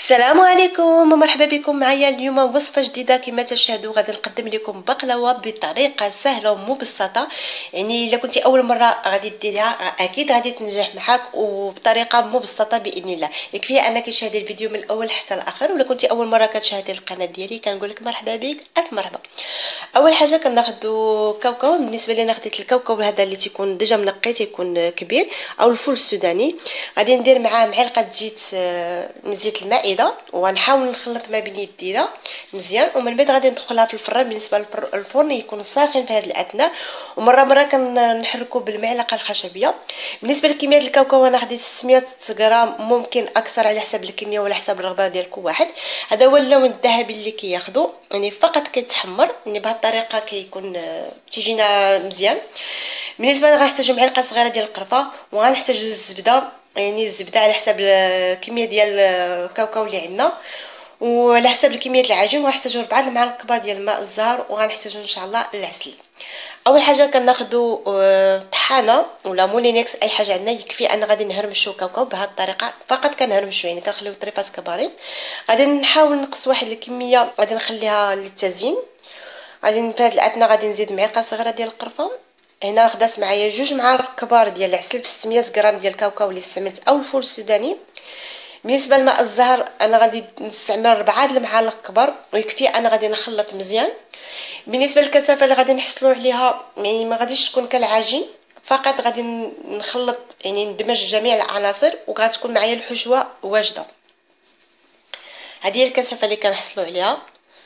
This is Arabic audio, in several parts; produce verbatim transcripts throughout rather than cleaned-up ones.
السلام عليكم ومرحبا بكم معايا اليوم وصفه جديده. كما تشاهدوا غادي نقدم لكم بقلاوه بطريقه سهله ومبسطه. يعني الا كنتي اول مره غادي ديريها اكيد غادي تنجح معاك وبطريقه مبسطه باذن الله. يكفي انك تشاهدي الفيديو من الاول حتى الاخر. ولا كنتي اول مره كتشاهدي القناه ديالي كنقول لك مرحبا بك الف مرحبا. اول حاجه كناخذوا كاوكاو. بالنسبه لي انا خديت الكاوكاو هذا اللي تيكون ديجا منقي تيكون كبير او الفول السوداني. غادي ندير معاه معلقه زيت من زيت المائده ونحاول نخلط ما بين يدينا مزيان. ومن بعد غادي ندخلها في الفران. بالنسبه للفرن يكون ساخن في هذه الاثناء ومره مره كنحركوا بالمعلقه الخشبيه. بالنسبه لكميه الكاوكاو انا خديت ستمية غرام، ممكن اكثر على حسب الكميه وعلى حسب الرغبه ديال كل واحد. هذا هو اللون الذهبي اللي كياخذوا، يعني فقط كيتحمر. يعني بهذه الطريقه كيكون تيجينا مزيان. بالنسبه لي غنحتاجو معلقه صغيره ديال القرفه وغنحتاجو الزبده، يعني الزبده على حسب الكميه ديال الكاوكاو اللي عندنا وعلى حسب الكميه العجين. وغنحتاجو ربعة المعالق كبار ديال الماء الزهر وغنحتاجو ان شاء الله العسل. اول حاجه كناخذوا طحانه ولا مولينكس اي حاجه عندنا. يكفي ان غادي نهرمشوا كاوكاو بهذه الطريقه فقط كنهرمشوا، يعني كنخليو طريفات كبارين. غادي نحاول نقص واحد الكميه غادي نخليها للتزيين. غادي في هذه الاثناء غادي نزيد معلقه صغيره ديال القرفه. هنا خدات معايا جوج معالق كبار ديال العسل في ستمية غرام ديال الكاوكاو اللي استعملت او الفول السوداني. بالنسبه للماء الزهر انا غادي نستعمل أربعة المعالق كبار ويكفي. انا غادي نخلط مزيان. بالنسبه للكثافه اللي غادي نحصلوا عليها يعني ما غاديش تكون كالعجين، فقط غادي نخلط يعني ندمج جميع العناصر وغتكون معايا الحشوه واجده. هذه هي الكثافه اللي كنحصلوا عليها.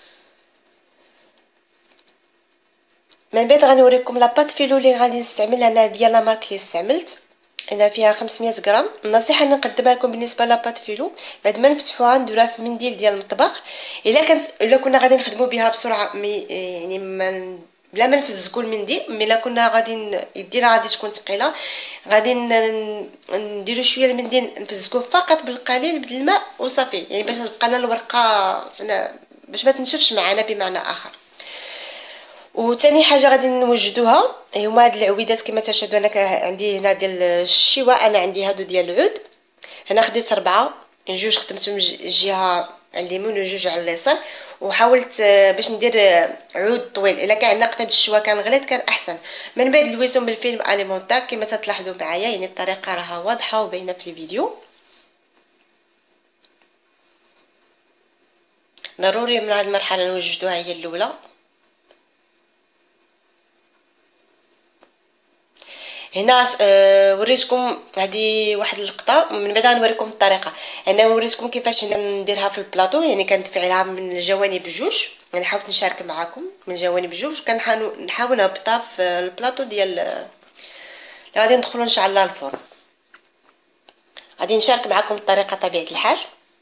من بعد غنوريكم لاباط فيلو اللي غادي نستعمل. انا ديال لا مارك اللي استعملت هنا فيها خمسمية غرام. النصيحه اللي نقدمها لكم بالنسبه لاباط فيلو بعد ما نفتحوها نديروها في منديل ديال المطبخ. الا كانت الا كنا غادي نخدموا بها بسرعه مي يعني ما بلا ما نفزكوا المنديل، مي الا كنا غادي يدينا غادي تكون ثقيله غادي نديروا شويه المنديل نفزكوه فقط بالقليل بالماء وصافي، يعني باش تبقى لنا الورقه باش ما تنشفش معنا بمعنى اخر. وثاني حاجه غادي نوجدوها هما هاد العويدات. كما تشاهدوا انا عندي هنا ديال الشواء، انا عندي هادو ديال العود. هنا خديت اربعه، جوج خدمتهم جهه على اليمين وجوج على اليسار. وحاولت باش ندير عود طويل. الا كان عندنا قطعه الشواء كان غليظ كان احسن. من بعد لويتهم بالفيلم اليمونتاك كما تلاحظوا معايا، يعني الطريقه راها واضحه وباينه في الفيديو. ضروري من هذه المرحله نوجدوها هي الاولى. هنا آه وريتكم هذه واحد اللقطه، من بعد غنوريكم الطريقه. انا وريتكم كيفاش نديرها في البلاطو، يعني كندفعلها من الجوانب بجوج. يعني حاولت نشارك معكم من الجوانب بجوج. كنحاول نحاول نهبطها في البلاطو ديال اللي غادي ندخلوا ان شاء الله الفرن. غادي نشارك معكم الطريقه طبيعه الحال.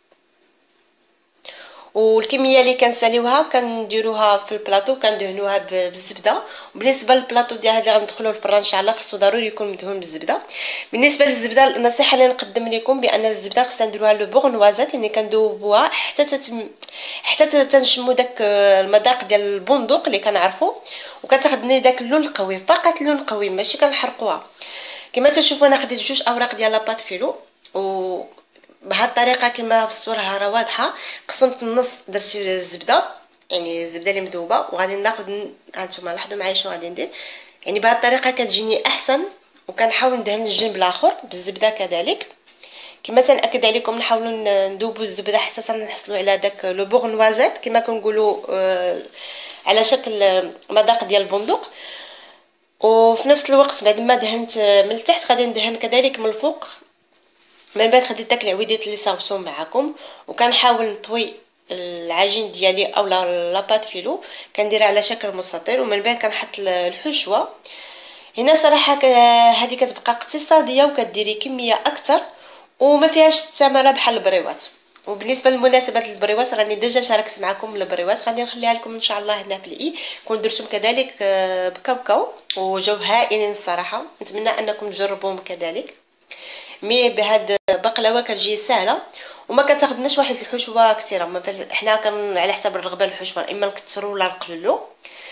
والكميه اللي كنساليوها كنديروها في البلاطو كندهنوها بالزبده. وبالنسبه للبلاطو ديال هذا اللي غندخلوا الفران ان شاء الله خصو ضروري يكون مدهون بالزبده. بالنسبه للزبده النصيحه اللي نقدم لكم بان الزبده خصنا نديروها لو بورنوازات، يعني كندوبوها حتى تتم... حتى تنشموا داك المذاق ديال البندق اللي كنعرفوا، وكتاخذني داك اللون القوي فقط اللون القوي ماشي كنحرقوها. كما تشوفوا انا خديت جوج اوراق ديال لاباط فيلو و بهذه الطريقه كما في الصوره راه واضحه. قسمت النص درت الزبده، يعني الزبده اللي مذوبه، وغادي ناخذ هانتوما لاحظوا معايا شنو غادي ندير. يعني بهذه الطريقه كتجيني احسن. وكنحاول ندهن الجنب الاخر بالزبده كذلك. كما تنأكد عليكم نحاولوا ندوبوا الزبده حتى نحصلوا على داك لو بورنوازات كما كنقولوا آه على شكل مذاق ديال البندق. وفي نفس الوقت بعد ما دهنت من التحت غادي ندهن كذلك من الفوق. من بعد خديت داك العويدات اللي صاوبتهم معكم وكنحاول نطوي العجين ديالي او لاباط فيلو كنديرها على شكل مستطيل. ومن بعد كنحط الحشوه. هنا صراحه هذه كتبقى اقتصاديه وكديري كميه اكثر وما فيهاش الثمره بحال البريوات. وبالنسبه للمناسبات البريوات راني ديجا شاركت معكم البريوات، غادي نخليها لكم ان شاء الله هنا في الاي. كون درتهم كذلك بكاوكاو وجاو هائلين الصراحه. نتمنى انكم تجربوهم كذلك. مي بهاد بقلاوه كتجي سهله وما كتاخذناش واحد الحشوه كثيره. حنا كن على حسب الرغبه الحشوه اما نكثروا ولا نقللوا.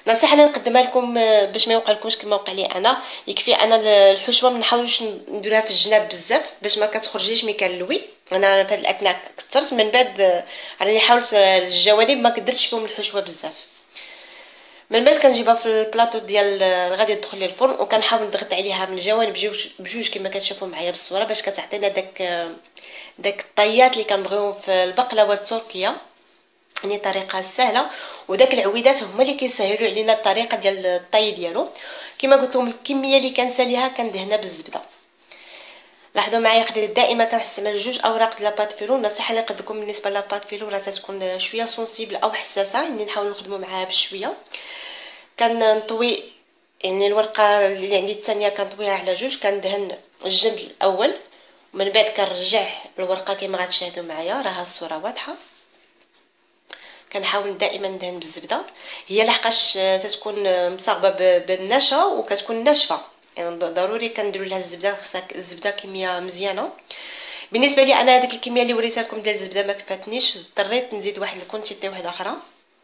نصيحه اللي نقدمها لكم باش ما يوقعلكمش كما وقع لي انا، يكفي انا الحشوه ما نحاولوش نديروها في الجناب بزاف باش ما كتخرجيش مي كنلوي. انا في هذه الاثناء كثرت من بعد راني حاولت الجوانب ما قدرتش فيهم الحشوه بزاف. من بعد كنجيبها في البلاطو ديال غادي تدخل لي الفرن وكنحاول نضغط عليها من الجوانب بجوج بجوج كما كتشوفوا معايا بالصوره باش كتعطينا داك داك الطيات اللي كنبغيو في البقلاوه التركيه. يعني طريقه سهله، وداك العويدات هما اللي كيسهلوا علينا الطريقه ديال الطي ديالو. كما قلت لكم الكميه اللي كنساليها كندهنها بالزبده. لاحظوا معايا خديت دائما كنستعمل جوج اوراق ديال لاباط فيلو. النصيحه اللي نقدكم بالنسبه لاباط فيلو راه تتكون شويه سونسيبل او حساسه، يعني نحاولوا نخدموا معاها بشويه. كنطوي يعني الورقه اللي عندي الثانيه كنطويها على جوج، كندهن الجنب الاول ومن بعد كنرجع الورقه كما غتشاهدوا معايا راها الصوره واضحه. كنحاول دائما ندهن بالزبده، هي لحقاش تتكون مصاغبه بالنشا وكتكون ناشفه، يعني ضروري كنديروا لها الزبده، خصها الزبده كميه مزيانه. بالنسبه لي انا هذيك الكميه اللي وريتها لكم ديال الزبده ما كفاتنيش، اضطريت نزيد واحد الكونتيتي واحده اخرى.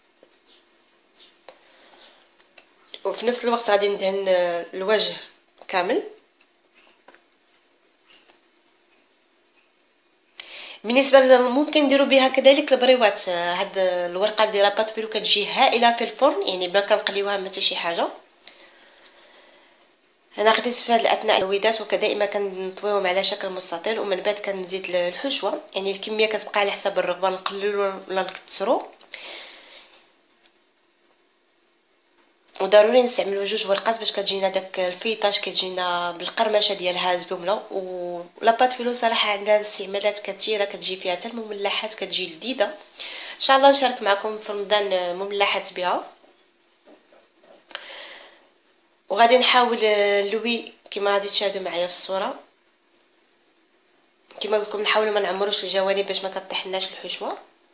وفي نفس الوقت غادي ندهن الوجه كامل. بالنسبه ممكن نديروا بها كذلك البريوات. هاد الورقه ديال لاباط فيلو كتجي هائله في الفرن، يعني بلا كنقليوها ما حتى شي حاجه. انا خديت في هذه الاثناء العويدات وكدائما كنطويهم على شكل مستطيل ومن بعد كنزيد الحشوه، يعني الكميه كتبقى على حسب الرغبه، نقللوا ولا نكثروا. وضروري نستعملوا جوج ورقات باش كتجينا داك الفيطاج كتجينا بالقرمشه ديالها زبومله. ولاباط فيلو صراحه عندها استعمالات كثيره، كتجي فيها حتى المملحات كتجي لذيذه. ان شاء الله نشارك معكم في رمضان مملحات بها. وغادي نحاول نلوي كما غادي تشاهدوا معايا في الصوره. كما قلت لكم نحاولوا ما نعمروش الجوانب باش ما كطيحناش الحشوه.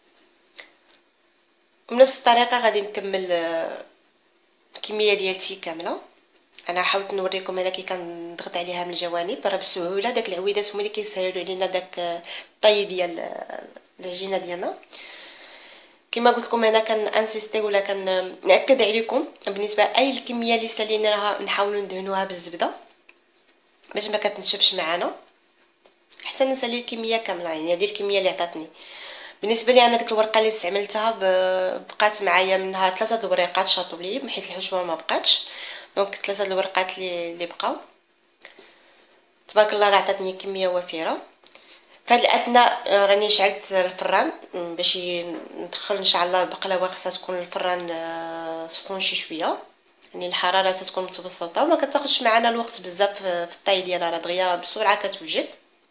وبنفس الطريقه غادي نكمل الكميه ديالتي كامله. انا حاولت نوريكم انا كي كنضغط عليها من الجوانب راه بسهوله داك العويدات هما اللي كيسهلوا علينا داك الطي ديال العجينه ديالنا. كما قلت لكم انا كنانسيستي ولا كنأكد عليكم بالنسبه اي الكميه اللي ساليناها نحاولوا ندهنوها بالزبده باش ما كتنشفش معنا. احسن نسالي الكميه كامله، يعني هذه الكميه اللي عطاتني. بالنسبه لي انا ديك الورقه اللي استعملتها بقات معايا منها ثلاثه الورقات شاطوا لي حيت الحشوه ما بقاتش، دونك ثلاثه الورقات اللي اللي بقاو تبارك الله راه عطاتني كميه وفيره. فهاد الاثناء راني شعلت الفران باش ندخل ان شاء الله البقلاوه. خصها تكون الفران سخون شي شويه، يعني الحراره تتكون متوسطه وما كتاخذش معنا الوقت بزاف في الطي ديالها، راه دغيا بسرعه كتوجد.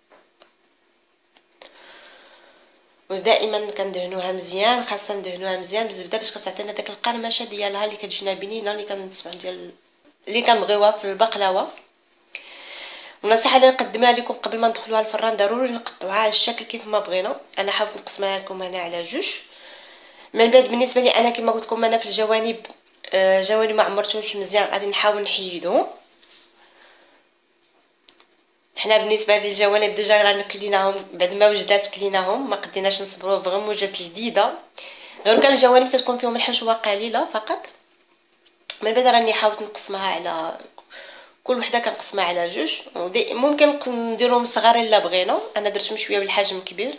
ودائما كندهنوها مزيان، خاصه ندهنوها مزيان بالزبده باش كتعطينا داك القرمشه ديالها اللي كتجينا بنينه اللي كنسمعوا ديال اللي كنبغيوها في البقلاوه. والنصيحه اللي نقدمها لكم قبل ما ندخلوها الفران ضروري نقطعوها على الشكل كيف ما بغينا. انا حاولت نقسمها لكم هنا على جوج. من بعد بالنسبه لي انا كما قلت لكم انا في الجوانب جوانب ما عمرتهمش مزيان غادي نحاول نحيدهم. حنا بالنسبه للجوانب ديجا راه كليناهم بعد ما وجدات كليناهم، ما قديناش نصبروا فغيمون وجات لذيذه. غير كان الجوانب تتكون فيهم الحشوه قليله فقط. من بعد راني حاولت نقسمها على كل وحده كنقسمها على جوج. ممكن نديرهم صغار الا بغينا، انا درتهم شويه بالحجم كبير.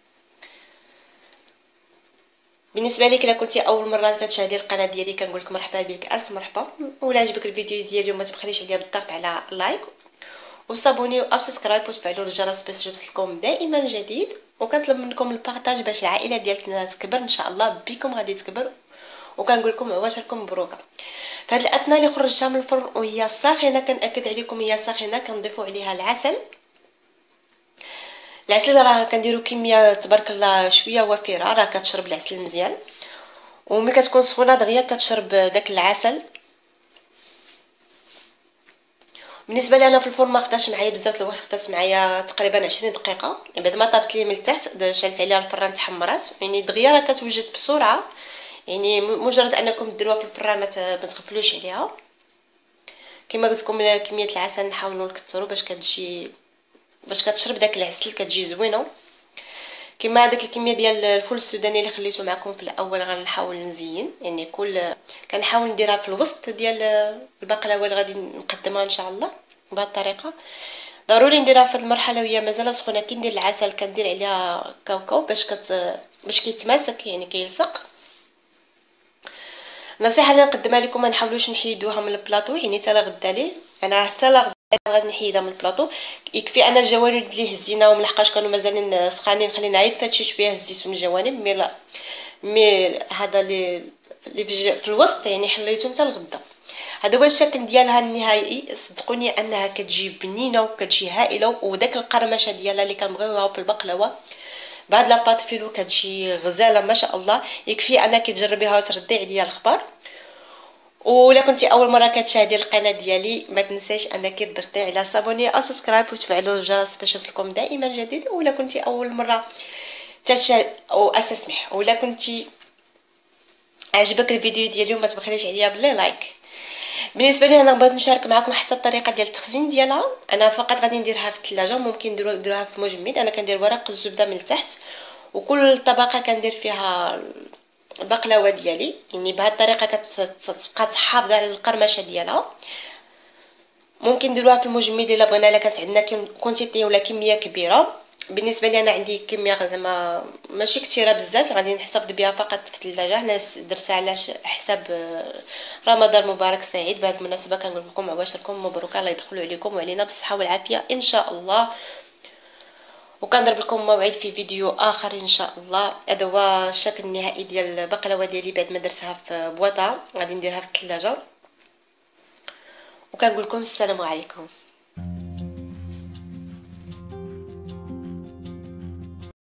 بالنسبه لك الا كنتي اول مره كتشاهدي القناه ديالي كنقول لك مرحبا بك، الف مرحبا. ولا عجبك الفيديو ديالي وما تبخليش عليا بالضغط على لايك وصابوني او سبسكرايب وتفعلوا الجرس باش يوصلكم دائما جديد. وكنطلب منكم البارطاج باش العائله ديالنا تكبر ان شاء الله، بكم غادي تكبر. وكنقول لكم عواشركم مبروكه. فهاد الاثناء اللي خرجتها من الفرن وهي ساخنه كنأكد عليكم هي ساخنه كنضيفوا عليها العسل. العسل راه كنديروا كميه تبارك الله شويه وفيره، راه كتشرب العسل مزيان. وملي كتكون سخونه دغيا كتشرب داك العسل. بالنسبه لي انا في الفرن ما خداش معايا بزاف الوقت، خدات معايا تقريبا عشرين دقيقه. بعد ما طابت لي من التحت شلت عليها الفران تحمرات، يعني دغيا راه كتوجد بسرعه. يعني مجرد انكم ديروها في الفران ما تغفلوش عليها. كما قلت لكم كميه العسل نحاولوا نكثروا باش كتجي باش كتشرب داك العسل كتجي زوينه. كما هذيك الكميه ديال الفول السوداني اللي خليته معكم في الاول غنحاول نزين، يعني كل كنحاول نديرها في الوسط ديال البقلاوه اللي غادي نقدمها ان شاء الله بهذه الطريقه. ضروري نديرها في المرحله وهي مازال سخونه. كي ندير العسل كندير عليها كاوكاو باش كت باش كيتماسك يعني كيلصق. النصيحه اللي نقدمها لكم ما نحاولوش نحيدوها من البلاطو، يعني حتى لا غدا ليه، انا حتى لا غدا غادي نحيدها من البلاطو. يكفي انا الجوانب اللي هزيناهم لحقاش كانوا مازالين سخانين خلينا عيد فهادشي شويه هزيتهم الجوانب، مي لا مي هذا اللي اللي في, في الوسط يعني حليتهم حتى الغدا. هذا هو الشكل ديالها النهائي. صدقوني انها كتجي بنينه وكتجي هائله، وداك القرمشه ديالها اللي كنبغيوها في البقلاوه بعد لاباط فيلو كتجي غزاله ما شاء الله. يكفي انك تجربيها وتردي عليا الخبر. ولا كنتي اول مره كتشاهدي القناه ديالي ما تنساش انك تضغطي على صابوني او سبسكرايب وتفعلوا الجرس باش يوصلكم دائما جديد. ولا كنتي اول مره تشاهد او اسمح ولا كنتي عجبك الفيديو ديال اليوم ما تبخليش عليا بلي لايك. بالنسبه لي انا بغيت نشارك معكم حتى الطريقه ديال التخزين ديالها. انا فقط غادي نديرها في الثلاجه، ممكن نديروا نديروها في مجمد. انا كندير ورق الزبده من التحت وكل طبقه كندير فيها البقلاوه ديالي، يعني بهذه الطريقه كتبقى تحافظ على القرمشه ديالها. ممكن نديروها في المجمد الا بغينا، الا كانت عندنا كونتيتي ولا كميه كبيره. بالنسبه لي انا عندي كميه زعما ماشي كثيره بزاف، غادي نحتفظ بها فقط في الثلاجه. حنا درتها على حساب رمضان مبارك سعيد. بهذه المناسبه كنقول لكم عواشركم مبروك، الله يدخلوا عليكم وعلينا بالصحه والعافيه ان شاء الله. وكنضرب لكم موعد في فيديو اخر ان شاء الله. هذا هو الشكل النهائي ديال البقلاوه ديالي بعد ما درتها في بواطه. غادي نديرها في الثلاجه وكنقول لكم السلام عليكم.